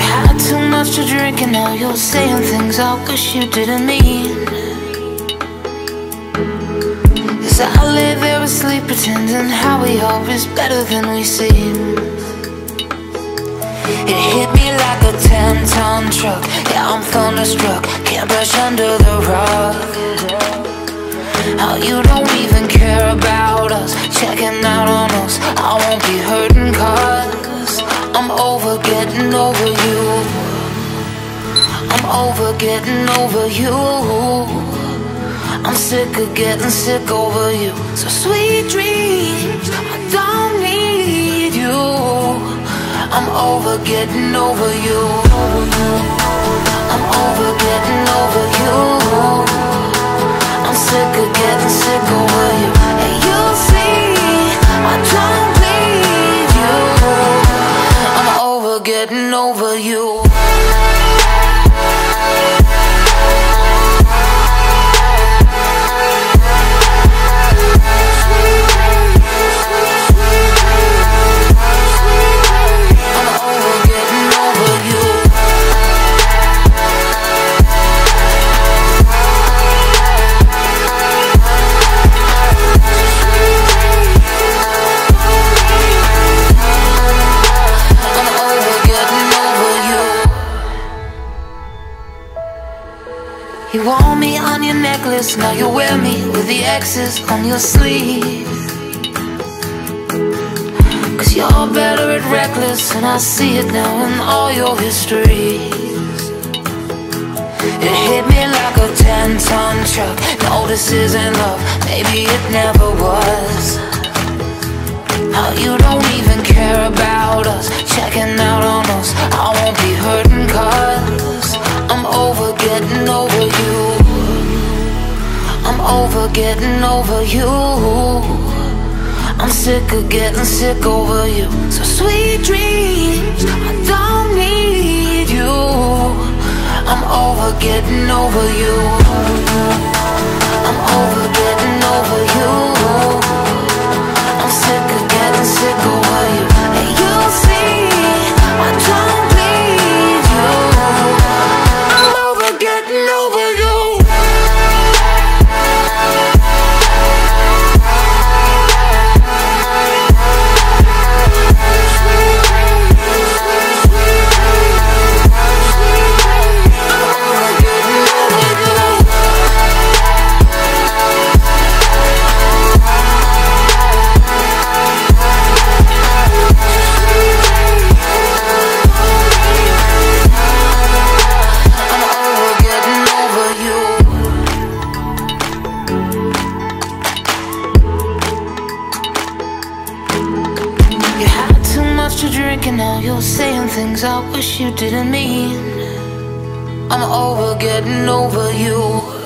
had too much to drink and now you're saying things I wish you didn't mean. As I lay there asleep pretending how we are is better than we seem. It hit me like a 10-ton truck. Yeah, I'm thunderstruck, can't brush under the rug. How you don't even care about us, checking out on us. I won't be hurting cause I'm over getting over you. I'm over getting over you. I'm sick of getting sick over you. So sweet dreams, I don't need you. I'm over getting over you. I'm over getting over you. I'm sick of getting sick over you. And you'll see, I don't need you. I'm over getting over you. You wore me on your necklace, now you wear me with the X's on your sleeve. Cause you're better at reckless, and I see it now in all your histories. It hit me like a 10-ton truck. No, this isn't love, maybe it never was. How you don't even care about us, checking out on us. I won't be hurting cause I'm over getting over you. I'm over getting over you. I'm sick of getting sick over you. So sweet dreams, I don't need you. I'm over getting over you. I'm over getting over you. I'm sick of getting sick over you. And you'll see, I don't need you. I'm over getting over you. To drink and now you're saying things I wish you didn't mean. I'm over getting over you.